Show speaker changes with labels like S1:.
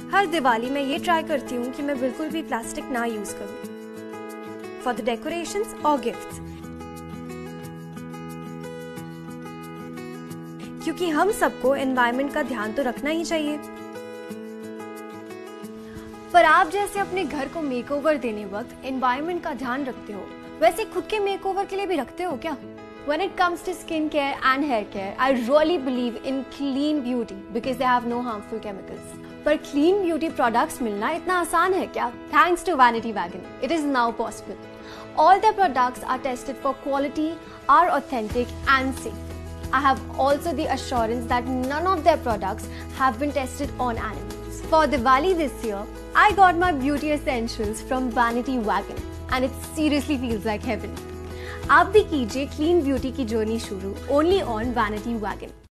S1: हर दिवाली मैं ये ट्राई करती हूँ कि मैं बिल्कुल भी प्लास्टिक ना यूज करूँ फॉर द डेकोरेशंस और गिफ्ट्स, क्योंकि हम सबको एनवायरनमेंट का ध्यान तो रखना ही चाहिए। पर आप जैसे अपने घर को मेकओवर देने वक्त एनवायरनमेंट का ध्यान रखते हो, वैसे खुद के मेकओवर के लिए भी रखते हो क्या? When it comes to skincare and hair care, I really believe in clean beauty because they have no harmful chemicals. पर clean beauty products मिलना इतना आसान है क्या? Thanks to Vanity Wagon, it is now possible. All their products are tested for quality, are authentic and safe. I have also the assurance that none of their products have been tested on animals. For Diwali this year, I got my beauty essentials from Vanity Wagon and it seriously feels like heaven. आप भी कीजिए clean beauty की journey शुरू only on Vanity wagon.